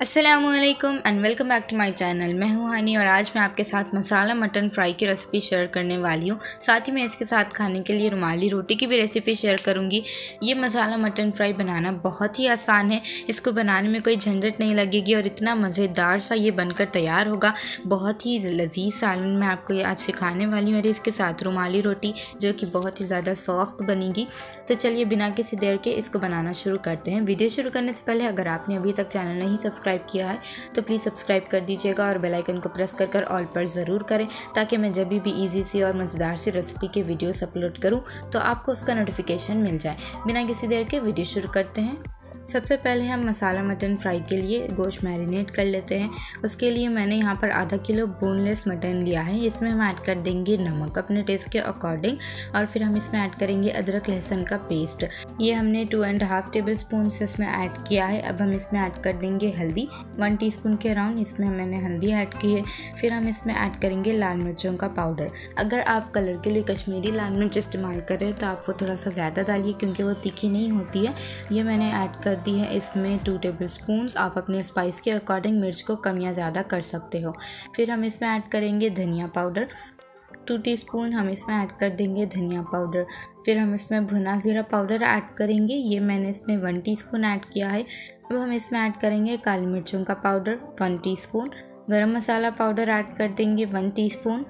अस्सलामुअलैकुम and welcome back to my channel. मैं हूं हानी और आज मैं आपके साथ मसाला मटन फ्राई की रेसिपी शेयर करने वाली हूं। साथ ही मैं इसके साथ खाने के लिए रुमाली रोटी की भी रेसिपी शेयर करूंगी। ये मसाला मटन फ्राई बनाना बहुत ही आसान है। इसको बनाने में कोई झंझट नहीं लगेगी और इतना मज़ेदार सा ये बनकर तैयार होगा। बहुत ही लजीज सालन मैं आपको ये आज सिखाने वाली हूँ और इसके साथ रुमाली रोटी जो कि बहुत ही ज़्यादा सॉफ्ट बनेगी। तो चलिए बिना किसी देर के इसको बनाना शुरू करते हैं। वीडियो शुरू करने से पहले अगर आपने अभी तक चैनल नहीं सब्सक्राइब किया है तो प्लीज़ सब्सक्राइब कर दीजिएगा और बेल आइकन को प्रेस कर ऑल पर ज़रूर करें ताकि मैं जब भी इजी सी और मज़ेदार सी रेसिपी के वीडियोस अपलोड करूं तो आपको उसका नोटिफिकेशन मिल जाए। बिना किसी देर के वीडियो शुरू करते हैं। सबसे पहले हम मसाला मटन फ्राई के लिए गोश्त मैरिनेट कर लेते हैं। उसके लिए मैंने यहाँ पर आधा किलो बोनलेस मटन लिया है। इसमें हम ऐड कर देंगे नमक अपने टेस्ट के अकॉर्डिंग और फिर हम इसमें ऐड करेंगे अदरक लहसुन का पेस्ट। ये हमने 2.5 टेबल स्पून इसमें ऐड किया है। अब हम इसमें ऐड कर देंगे हल्दी 1 टीस्पून के अराउंड, इसमें मैंने हल्दी ऐड की है। फिर हम इसमें ऐड करेंगे लाल मिर्चों का पाउडर। अगर आप कलर के लिए कश्मीरी लाल मिर्च इस्तेमाल कर रहे हो तो आप वो थोड़ा सा ज़्यादा डालिए क्योंकि वो तीखी नहीं होती है। ये मैंने ऐड कर दी है इसमें 2 टेबल स्पून्स। आप अपने स्पाइस के अकॉर्डिंग मिर्च को कम या ज़्यादा कर सकते हो। फिर हम इसमें ऐड करेंगे धनिया पाउडर 2 टीस्पून हम इसमें ऐड कर देंगे धनिया पाउडर। फिर हम इसमें भुना ज़ीरा पाउडर ऐड करेंगे। ये मैंने इसमें 1 टीस्पून ऐड किया है। अब हम इसमें ऐड करेंगे काली मिर्चों का पाउडर 1 टीस्पून। गरम मसाला पाउडर ऐड कर देंगे 1 टीस्पून।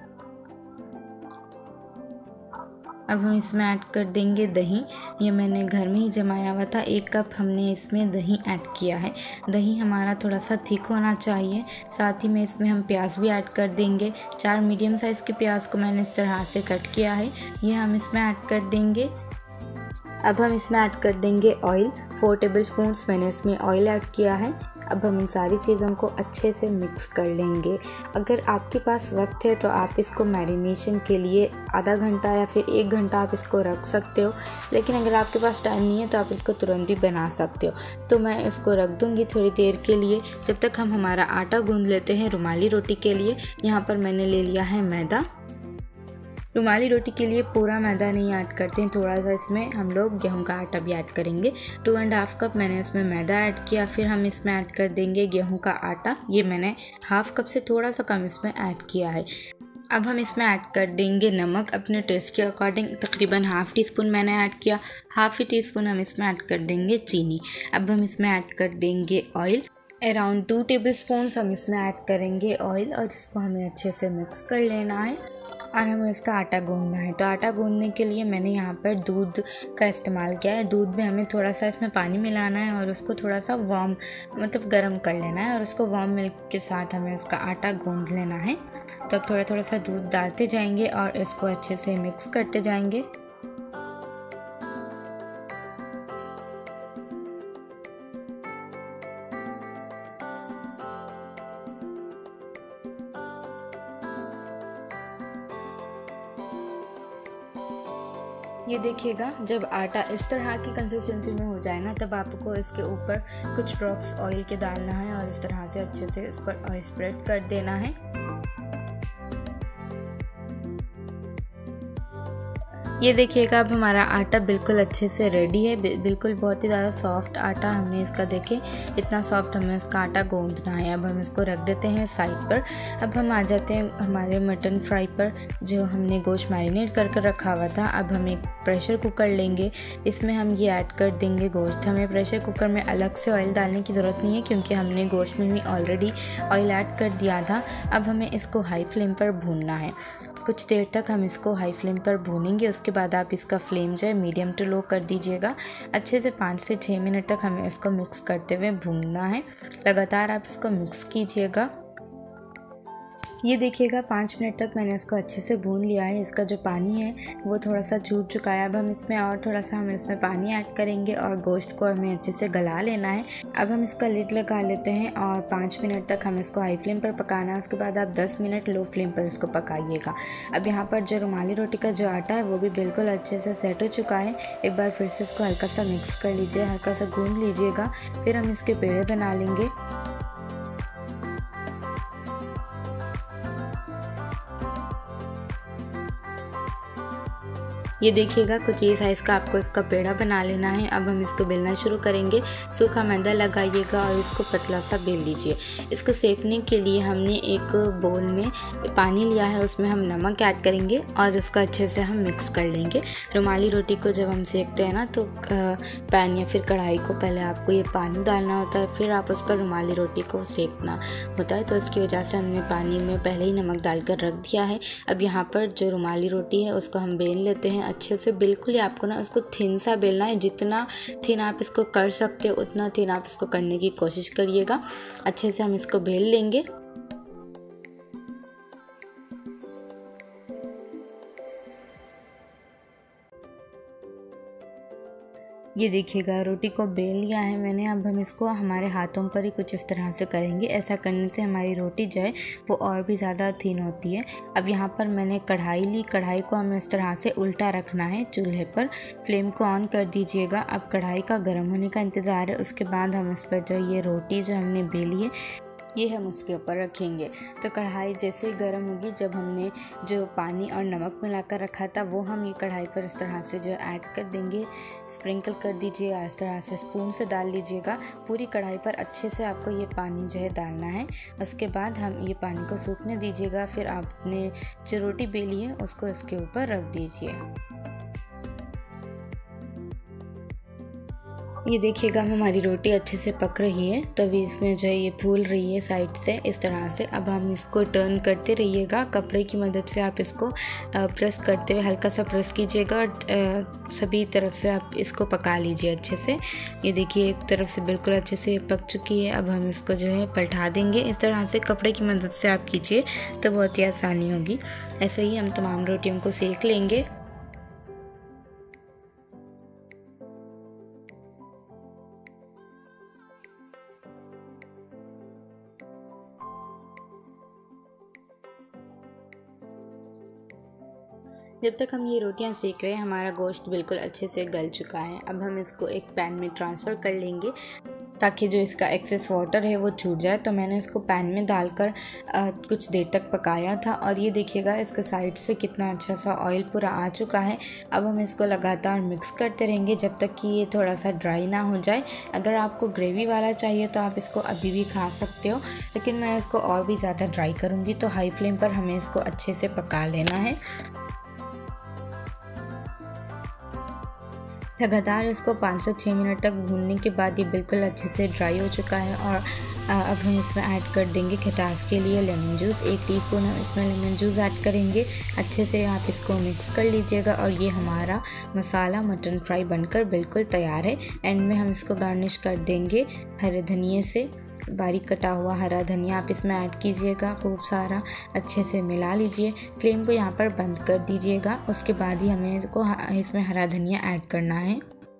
अब हम इसमें ऐड कर देंगे दही। ये मैंने घर में ही जमाया हुआ था। 1 कप हमने इसमें दही ऐड किया है। दही हमारा थोड़ा सा थिक होना चाहिए। साथ ही में इसमें हम प्याज भी ऐड कर देंगे। 4 मीडियम साइज़ के प्याज को मैंने इस तरह से कट किया है। ये हम इसमें ऐड कर देंगे। अब हम इसमें ऐड कर देंगे ऑयल 4 टेबल स्पून्स मैंने इसमें ऑयल ऐड किया है। अब हम इन सारी चीज़ों को अच्छे से मिक्स कर लेंगे। अगर आपके पास वक्त है तो आप इसको मैरिनेशन के लिए आधा घंटा या फिर 1 घंटा आप इसको रख सकते हो, लेकिन अगर आपके पास टाइम नहीं है तो आप इसको तुरंत भी बना सकते हो। तो मैं इसको रख दूँगी थोड़ी देर के लिए जब तक हम हमारा आटा गूंद लेते हैं रुमाली रोटी के लिए। यहाँ पर मैंने ले लिया है मैदा। रुमाली रोटी के लिए पूरा मैदा नहीं ऐड करते हैं, थोड़ा सा इसमें हम लोग गेहूं का आटा भी ऐड करेंगे। 2.5 कप मैंने इसमें मैदा ऐड किया। फिर हम इसमें ऐड कर देंगे गेहूं का आटा। ये मैंने 1/2 कप से थोड़ा सा कम इसमें ऐड किया है। अब हम इसमें ऐड कर देंगे नमक अपने टेस्ट के अकॉर्डिंग, तकरीबन 1/2 टीस्पून मैंने ऐड किया। 1/2 टीस्पून हम इसमें ऐड कर देंगे चीनी। अब हम इसमें ऐड कर देंगे ऑयल अराउंड 2 टेबल स्पून हम इसमें ऐड करेंगे ऑयल और इसको हमें अच्छे से मिक्स कर लेना है और हमें इसका आटा गूंदना है। तो आटा गूंदने के लिए मैंने यहाँ पर दूध का इस्तेमाल किया है। दूध में हमें थोड़ा सा इसमें पानी मिलाना है और उसको थोड़ा सा वार्म गर्म कर लेना है और उसको वार्म मिल्क के साथ हमें उसका आटा गूंद लेना है। तब थोड़ा थोड़ा सा दूध डालते जाएंगे और इसको अच्छे से मिक्स करते जाएंगे। ये देखिएगा जब आटा इस तरह की कंसिस्टेंसी में हो जाए ना तब आपको इसके ऊपर कुछ ड्रॉप्स ऑयल के डालना है और इस तरह से अच्छे से इस पर ऑयल स्प्रेड कर देना है। ये देखिएगा अब हमारा आटा बिल्कुल अच्छे से रेडी है। बिल्कुल बहुत ही ज़्यादा सॉफ्ट आटा हमने इसका देखे इतना सॉफ्ट हमें इसका आटा गूंदना है। अब हम इसको रख देते हैं साइड पर। अब हम आ जाते हैं हमारे मटन फ्राई पर जो हमने गोश्त मैरिनेट कर रखा हुआ था। अब हम एक प्रेशर कुकर लेंगे। इसमें हम ये ऐड कर देंगे गोश्त। हमें प्रेशर कुकर में अलग से ऑयल डालने की ज़रूरत नहीं है क्योंकि हमने गोश्त में भी ऑलरेडी ऑयल ऐड कर दिया था। अब हमें इसको हाई फ्लेम पर भूनना है। कुछ देर तक हम इसको हाई फ्लेम पर भूनेंगे। उसके बाद आप इसका फ्लेम जो है मीडियम टू लो कर दीजिएगा। अच्छे से 5 से 6 मिनट तक हमें इसको मिक्स करते हुए भूनना है। लगातार आप इसको मिक्स कीजिएगा। ये देखिएगा 5 मिनट तक मैंने इसको अच्छे से भून लिया है। इसका जो पानी है वो थोड़ा सा छूट चुका है। अब हम इसमें और थोड़ा सा हम इसमें पानी ऐड करेंगे और गोश्त को हमें अच्छे से गला लेना है। अब हम इसका लिड लगा लेते हैं और 5 मिनट तक हम इसको हाई फ्लेम पर पकाना है। उसके बाद आप 10 मिनट लो फ्लेम पर इसको पकाइएगा। अब यहाँ पर जो रुमाली रोटी का जो आटा है वो भी बिल्कुल अच्छे से सेट हो चुका है। एक बार फिर से इसको हल्का सा मिक्स कर लीजिए, हल्का सा गूंद लीजिएगा। फिर हम इसके पेड़े बना लेंगे। ये देखिएगा कुछ ये साइज़ का आपको इसका पेड़ा बना लेना है। अब हम इसको बेलना शुरू करेंगे। सूखा मैदा लगाइएगा और इसको पतला सा बेल लीजिए। इसको सेकने के लिए हमने एक बोल में पानी लिया है, उसमें हम नमक ऐड करेंगे और उसको अच्छे से हम मिक्स कर लेंगे। रुमाली रोटी को जब हम सेकते हैं ना तो पैन या फिर कढ़ाई को पहले आपको ये पानी डालना होता है, फिर आप उस पर रुमाली रोटी को सेकना होता है। तो इसकी वजह से हमने पानी में पहले ही नमक डालकर रख दिया है। अब यहाँ पर जो रुमाली रोटी है उसको हम बेल लेते हैं अच्छे से। बिल्कुल ही आपको ना उसको थिन सा बेलना है, जितना थिन आप इसको कर सकते हो उतना थिन आप इसको करने की कोशिश करिएगा। अच्छे से हम इसको बेल लेंगे। ये देखिएगा रोटी को बेल लिया है मैंने। अब हम इसको हमारे हाथों पर ही कुछ इस तरह से करेंगे। ऐसा करने से हमारी रोटी जो है वो और भी ज़्यादा थिन होती है। अब यहाँ पर मैंने कढ़ाई ली। कढ़ाई को हमें इस तरह से उल्टा रखना है चूल्हे पर। फ्लेम को ऑन कर दीजिएगा। अब कढ़ाई का गर्म होने का इंतज़ार है। उसके बाद हम इस पर जो ये रोटी जो हमने बेली है ये हम उसके ऊपर रखेंगे। तो कढ़ाई जैसे ही गर्म होगी, जब हमने जो पानी और नमक मिलाकर रखा था वो हम ये कढ़ाई पर इस तरह से जो ऐड कर देंगे। स्प्रिंकल कर दीजिए, इस तरह से स्पून से डाल लीजिएगा। पूरी कढ़ाई पर अच्छे से आपको ये पानी जो है डालना है। उसके बाद हम ये पानी को सूखने दीजिएगा। फिर आपने जो रोटी बेली है उसको इसके ऊपर रख दीजिए। ये देखिएगा हमारी रोटी अच्छे से पक रही है, तभी इसमें जो है ये फूल रही है साइड से इस तरह से। अब हम इसको टर्न करते रहिएगा। कपड़े की मदद से आप इसको प्रेस करते हुए हल्का सा प्रेस कीजिएगा और सभी तरफ से आप इसको पका लीजिए अच्छे से। ये देखिए एक तरफ से बिल्कुल अच्छे से पक चुकी है। अब हम इसको जो है पलटा देंगे। इस तरह से कपड़े की मदद से आप कीजिए तो बहुत ही आसानी होगी। ऐसे ही हम तमाम रोटियों को सेक लेंगे। जब तक हम ये रोटियां सेक रहे हैं हमारा गोश्त बिल्कुल अच्छे से गल चुका है। अब हम इसको एक पैन में ट्रांसफ़र कर लेंगे ताकि जो इसका एक्सेस वाटर है वो छूट जाए। तो मैंने इसको पैन में डालकर कुछ देर तक पकाया था और ये देखिएगा इसके साइड से कितना अच्छा सा ऑयल पूरा आ चुका है। अब हम इसको लगातार मिक्स करते रहेंगे जब तक कि ये थोड़ा सा ड्राई ना हो जाए। अगर आपको ग्रेवी वाला चाहिए तो आप इसको अभी भी खा सकते हो, लेकिन मैं इसको और भी ज़्यादा ड्राई करूँगी। तो हाई फ्लेम पर हमें इसको अच्छे से पका लेना है। लगातार इसको 5 से 6 मिनट तक भूनने के बाद ये बिल्कुल अच्छे से ड्राई हो चुका है। और अब हम इसमें ऐड कर देंगे खटास के लिए लेमन जूस। 1 टीस्पून हम इसमें लेमन जूस ऐड करेंगे। अच्छे से आप इसको मिक्स कर लीजिएगा और ये हमारा मसाला मटन फ्राई बनकर बिल्कुल तैयार है। एंड में हम इसको गार्निश कर देंगे हरे धनिए से। बारीक कटा हुआ हरा धनिया आप इसमें ऐड कीजिएगा, खूब सारा अच्छे से मिला लीजिए। फ्लेम को यहाँ पर बंद कर दीजिएगा। उसके बाद ही हमें इसमें हरा धनिया ऐड करना है।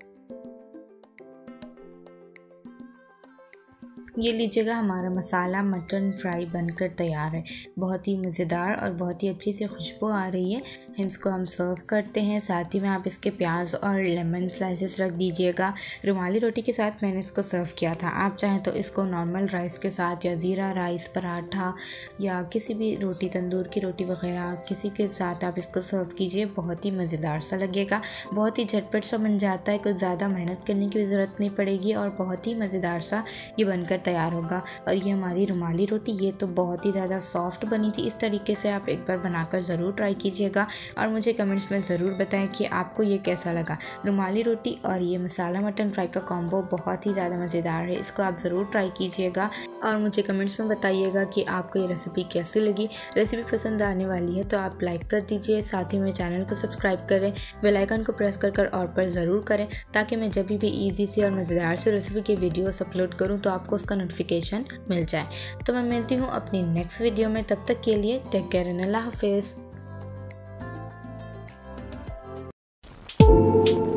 ये लीजिएगा हमारा मसाला मटन फ्राई बनकर तैयार है। बहुत ही मज़ेदार और बहुत ही अच्छी सी खुशबू आ रही है। इसको हम सर्व करते हैं। साथ ही में आप इसके प्याज और लेमन स्लाइसेस रख दीजिएगा। रुमाली रोटी के साथ मैंने इसको सर्व किया था। आप चाहें तो इसको नॉर्मल राइस के साथ या ज़ीरा राइस, पराठा या किसी भी रोटी, तंदूर की रोटी वगैरह किसी के साथ आप इसको सर्व कीजिए। बहुत ही मज़ेदार सा लगेगा। बहुत ही झटपट सा बन जाता है, कुछ ज़्यादा मेहनत करने की ज़रूरत नहीं पड़ेगी और बहुत ही मज़ेदार सा ये बनकर तैयार होगा। और ये हमारी रुमाली रोटी ये तो बहुत ही ज़्यादा सॉफ्ट बनी थी। इस तरीके से आप एक बार बनाकर ज़रूर ट्राई कीजिएगा और मुझे कमेंट्स में ज़रूर बताएं कि आपको ये कैसा लगा। रुमाली रोटी और ये मसाला मटन फ्राई का कॉम्बो बहुत ही ज़्यादा मज़ेदार है। इसको आप ज़रूर ट्राई कीजिएगा और मुझे कमेंट्स में बताइएगा कि आपको ये रेसिपी कैसी लगी। रेसिपी पसंद आने वाली है तो आप लाइक कर दीजिए। साथ ही मेरे चैनल को सब्सक्राइब करें, बेल आइकन को प्रेस कर और पर ज़रूर करें ताकि मैं जब भी ईजी सी और मज़ेदार सी रेसिपी के वीडियोस अपलोड करूं तो आपको उसका नोटिफिकेशन मिल जाए। तो मैं मिलती हूँ अपनी नेक्स्ट वीडियो में। तब तक के लिए टेक केयर एंड अल्लाह हाफिज़।